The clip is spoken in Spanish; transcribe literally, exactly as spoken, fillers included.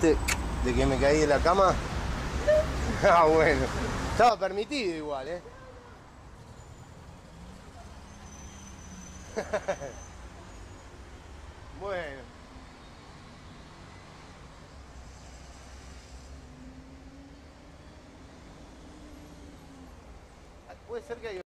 antes de que me caí de la cama? Ah, bueno. Estaba permitido igual, ¿eh? Bueno. Puede ser que hay